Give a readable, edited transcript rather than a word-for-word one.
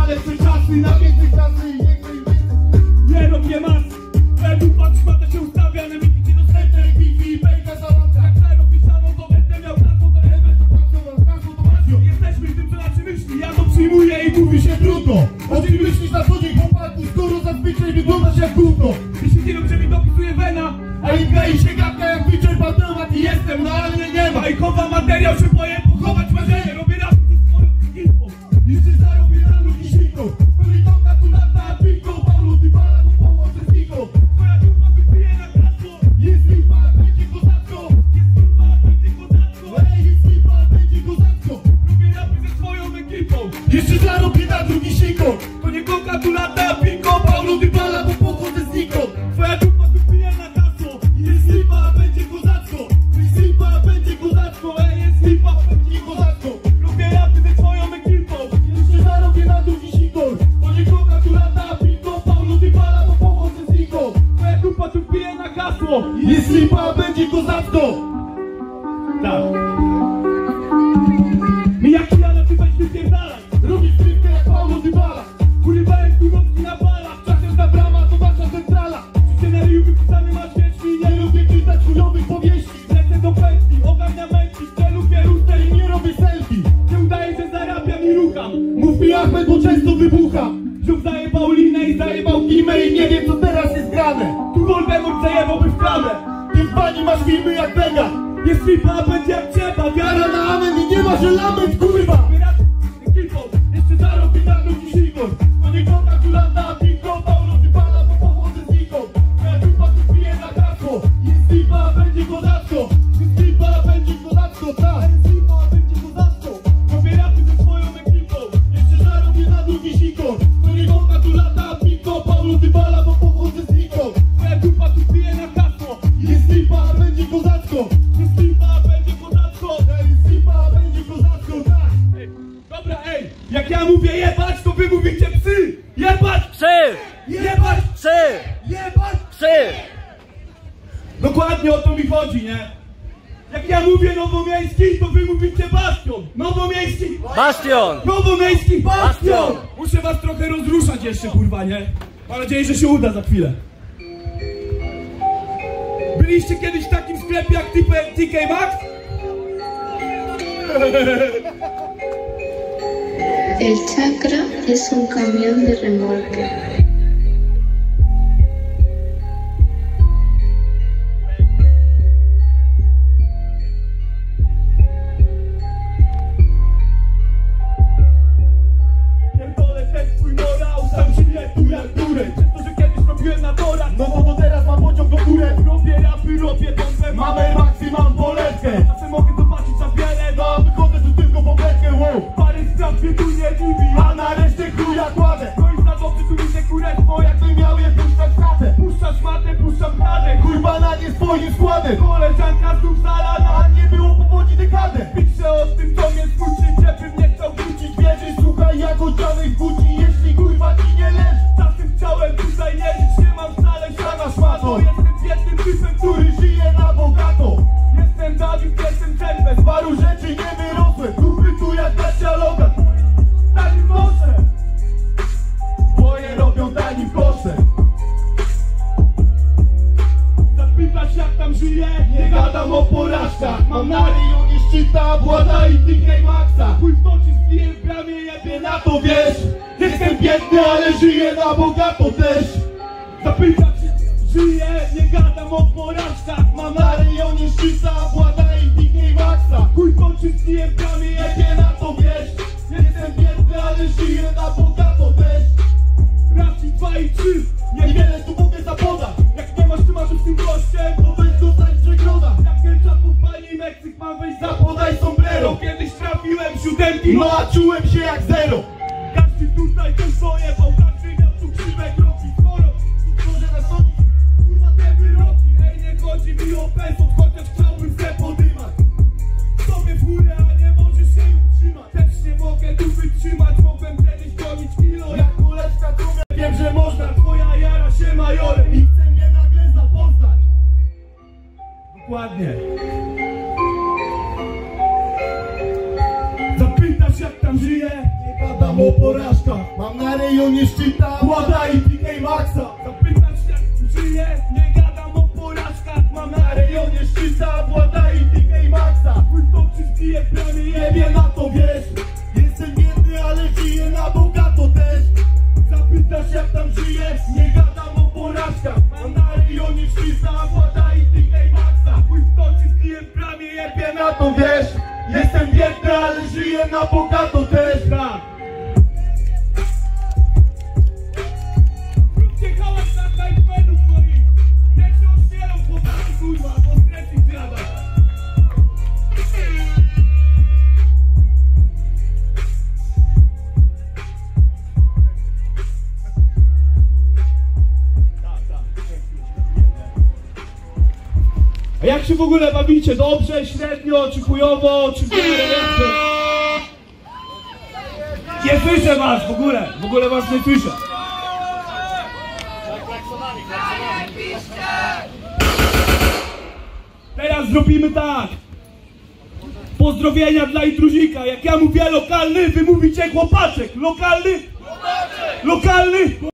lepsze czasy, na więcej klasy i nie chcę im więcej. Nie robię mas, według patrz, szmata się ustawia, na miki ci dostępne jak Wi-Fi i bejka załącza. Jak zero pisaną, to będę miał klasą, to będę to jesteśmy tym, co na czym myśli, ja to przyjmuję i mówi się trudno. O czym myślisz na co dzień, chłopaku, skoro zazwyczaj wyglądasz jak gówno? Myślicie, że mi dopisuje wena, a im klei się gadka jak wyczerpał temat i jestem, no ale mnie nie ma. I chowa materiał, się boję pochować marzenie. Robię rap ze swoją ekipą. Jeszcze zarobię na drugi świtu. Pelikota tu lata, pinką, Paulo Dybala, bo połączę z Niką. Twoja dupa wypije na kasło. Jest lipa, będzie kozacko. Jest lipa, będzie kozacko. Ej, jest lipa, będzie kozacko. Robię rapy ze swoją ekipą. Jeszcze zarobię na drugi świtu. To nie koka tu lata, pinką, Paulo Dybala, bo pochodzę z Niką. Twoja dupa wypije na kasło. Jest lipa, będzie kozacko. Jest lipa, będzie kozacko. Ej, jest lipa, będzie kozacko. robię rapy ze swoją ekipą. Jeszcze zarobię na drugi sikor. To nie koka tu lata, pinką, Paulo Dybala, bo pochodzę z Niką. Twoja dupa tu pije na kasło. Jest lipa, będzie kozacko. Tak. Mi jak ja ty weź wypierdalać. Robisz stripkę jak Paulo Dybala. Urywałem tu nocki na balach. Czasem ta brama to wasza centrala. Scenariusz wypisany masz wieści. Nie lubię czytać chujowych powieści. Lecę do pensji, ogarnia męki. Nie lubię ruszać I nie robię selfie. nie udaje, że zarabiam i rucham. Mów mi Ahmed, bo często wybucham. Ziom zajebał linę i zajebał Kimę i nie wiem co teraz jest grane. tu Voldemort zajebałby w klamę. Ty w bani masz filmy jak Vega. Jest lipa, a będzie jak trzeba. Wiara na amen i nie ma, że lament, kurwa. Ekipą, Jeszcze zarobię na drugi sikor. To nie koka tu lata, pinko, Paulo Dybala, bo pochodzę z Niką. Moja dupa tu pije na kasło. Jest lipa, będzie kozacko. Jest lipa, będzie kozacko, tak. jest lipa, a będzie kozacko. Robię rapy ze swoją ekipą. Jeszcze zarobię na drugi sikor. To nie koka tu lata, pinko, Paulo Dybala, bo pochodzę z Niką. Moja dupa tu pije na kasło. Jest lipa, będzie kozacko. Jest lipa, a będzie kozacko. Jest lipa, będzie kozacko, tak. Ej, dobra, ej, jak ja mówię jebać, to wy mówicie psy. Jebać, Psy! jebać, Psy! jebać. Psy! Dokładnie o to mi chodzi, nie? Jak ja mówię Nowomiejski, to wy mówicie Bastion. Nowomiejski, Bastion! Nowomiejski Bastion. Bastion. Muszę was trochę rozruszać jeszcze, kurwa, nie? Mam nadzieję, że się uda za chwilę. Byliście kiedyś w takim sklepie jak TK Maxx? El chakra es un camión de remolque. Pierdolę ten twój morał, sam żyję tu jak dureń. Przez to, że kiedyś robiłem na torach. No bo to teraz mam pociąg do górę. Robię rapy, robię bombę. Mamy maksy, mam poletkę. Czasem mogę zobaczyć za wiele, No a wychodzę tu tylko po beczkę, wow. parę spraw mnie tu nie dziwi. A na resztę chuja kładę. No i za dobrze tu widzę kurestwo, jak Jakbym miał je puszczać w chatę. puszczasz matę, puszczam kladę. Kurwa na nie swoim składem. Koleżanka znów zalana. A nie było powodzi dekadę. Piszę o tym, co mnie skróci, żebym nie chciał wrócić. Wierzysz, słuchaj jak odzianych w Gucci. Jeśli kurwa ci nie leży. Czasem chciałem tutaj nie żyć, nie mam wcale siana szmato. Jestem biednym typem, który Który żyje na bogato. jestem Dawid, jestem Czerwes. Z paru rzeczy nie wyrosłem. Dupy tu jak bracia Logan. Tani w kosze. Moje robią tani w kosze. Zapytasz jak tam żyję, Nie gadam o porażkach. Mam na rejonie szczyta, Włada i TK Maxa. chuj w oczy zbiję w bramie, jebie na Na to wiesz, jestem biedny, ale żyję na bogato też. Zapytasz żyję, nie gadam o porażkach. Mam Mam na rejonie szczyta, Włada i TK Maxa. chuj w oczy zbiję w bramie, jebie Nie na to wiesz, jestem biedny, ale żyję na bogato też. raz i dwa i trzy. Niewiele tu mogę zapodać. Jak nie masz tematu z tym gościem, To weź dostać przegroda. jak ketchupu w pani Meksyk mam wejść za Zapodaj sombrero. Kiedyś trafiłem siódemki. No a czułem się jak zero. Każdy tutaj to swoje, bo każdy miał tu krzywek roki. Sporo, Może na sobie. kurwa te wyroki. Ej, nie chodzi mi o pesot, chociaż chciałbym se podymać. Sobie w górę, a nie możesz się utrzymać. Też nie mogę tu wytrzymać, mogłem kiedyś gonić kilo. Jak kuleczka tu wiem, że można. Twoja jara się majorem. I chce mnie nagle zapoznać. Dokładnie. Zapytasz jak tam żyję, Nie gadam gadam o porażkach. Mam na rejonie szczyta Włada i TK Maxa. Zapytasz jak żyję, nie gadam o porażkach. Mam Na rejonie szczyta Włada i TK Maxa. Mój to wszystkie plany Jebie na to, wiesz. Jestem biedny, ale żyję na bogato też. Zapytasz jak tam żyjesz, nie gadam o porażkach. Mam na rejonie szczyta Włada i TK Maxa. Mój to wszystkie plany Jebie na to, wiesz. Jestem biedny, ale żyję na bogato też. tak. Róbcie hałas na snajperów moich. Jak się otwierą chłopaki, kurwa, bo strefi zjada. A jak się w ogóle bawicie? Dobrze, średnio, czy chujowo, czy w ogóle jak to? Nie słyszę was w ogóle was nie słyszę. Teraz zrobimy tak. Pozdrowienia dla intruzika. Jak ja mówię lokalny, wy mówicie chłopaczek. Lokalny? Lokalny?